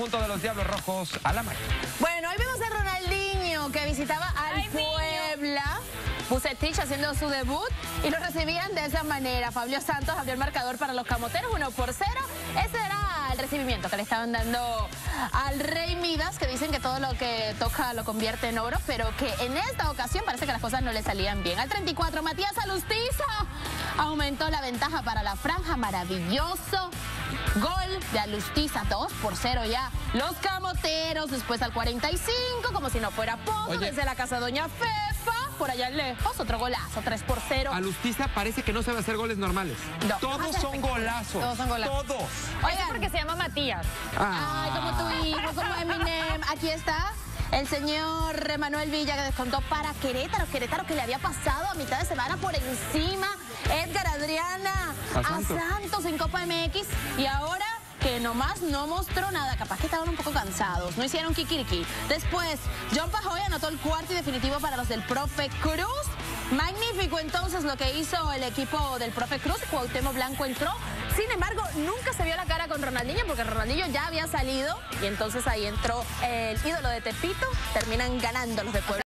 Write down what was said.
conjunto de los Diablos Rojos a la marca. Bueno, hoy vemos a Ronaldinho que visitaba al Puebla. Vucetich haciendo su debut y lo recibían de esa manera. Fabio Santos abrió el marcador para los camoteros, 1-0. Ese era el recibimiento que le estaban dando al Rey Midas, que dicen que todo lo que toca lo convierte en oro, pero que en esta ocasión parece que las cosas no le salían bien. Al 34, Matías Alustiza aumentó la ventaja para la franja. Maravilloso gol de Alustiza, 2-0 ya. Los camoteros, después al 45, como si no fuera poco, desde la casa Doña Fefa, por allá lejos, otro golazo, 3-0. Alustiza parece que no sabe hacer goles normales. No. Todos son golazos. Todos son golazos. Todos. Oigan, porque se llama Matías. Ay, como tu hijo, como Eminem. Aquí está el señor Manuel Villa, que descontó para Querétaro. Querétaro que le había pasado a mitad de semana por encima. Edgar Adriana a Santos en Copa MX. Y ahora que nomás no mostró nada, capaz que estaban un poco cansados, no hicieron kikiriki. Después, John Pajoy anotó el cuarto y definitivo para los del Profe Cruz. Magnífico entonces lo que hizo el equipo del Profe Cruz. Cuauhtémoc Blanco entró. Sin embargo, nunca se vio la cara con Ronaldinho porque Ronaldinho ya había salido y entonces ahí entró el ídolo de Tepito. Terminan ganando los de Puebla.